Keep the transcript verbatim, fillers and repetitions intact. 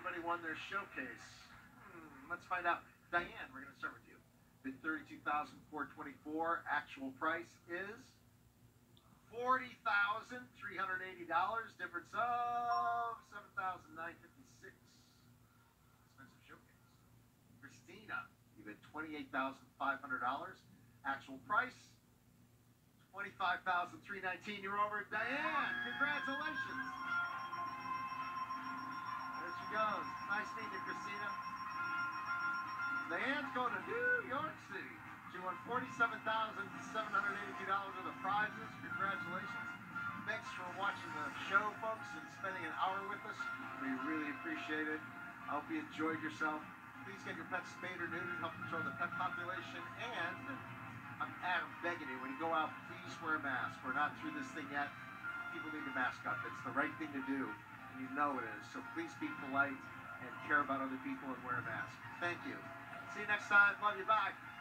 anybody won their showcase? Hmm, let's find out. Diane, we're going to start with you. Bid thirty-two thousand four hundred twenty-four. Actual price is forty thousand three hundred eighty dollars. Difference of seven thousand nine hundred fifty-six. Expensive showcase. Christina, you bid twenty-eight thousand five hundred dollars. Actual price twenty-five thousand three hundred nineteen. You're over. Diane, congratulations. There she goes. Nice meeting you, Christina. Diane's going to New York City. She won forty-seven thousand seven hundred eighty-two dollars worth of prizes. Congratulations. Thanks for watching the show, folks, and spending an hour with us. We really appreciate it. I hope you enjoyed yourself. Please get your pets spayed or neutered, help control the pet population, and I'm Adam begging you, when you go out, please wear a mask. We're not through this thing yet. People need a mask up. It's the right thing to do, and you know it is. So please be polite and care about other people and wear a mask. Thank you. See you next time. Love you. Bye.